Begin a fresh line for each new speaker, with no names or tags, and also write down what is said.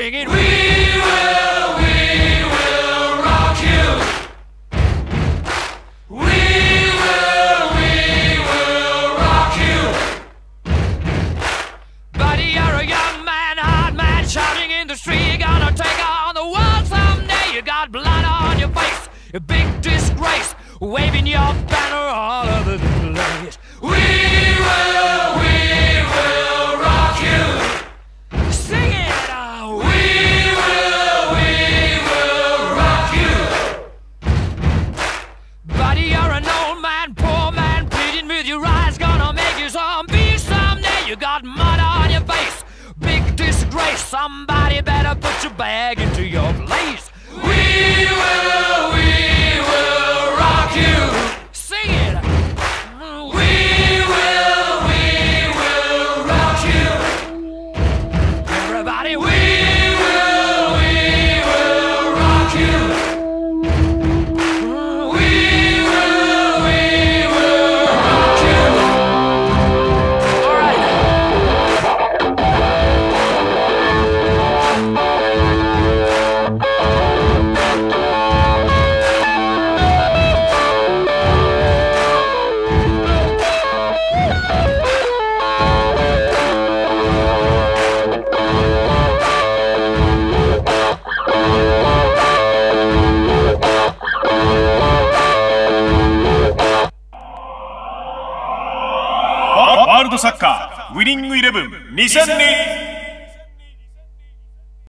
singing, we will rock you. We will rock you. Buddy, you're a young man, hard man, shouting in the street. You're gonna take on the world someday. You got blood on your face, a big disgrace, waving your banner all over the place. We will rock you. Sing it. We will rock you. Buddy, you're an old man, poor man, pleading with your eyes, gonna make you zombie someday. You got mud on your face, big disgrace. Somebody better put your bag into your place. We will rock you. Sing it. We will rock you. Everybody, we will rock you. We will rock you. All right.
ワールドサッカーウィニングイレブン2002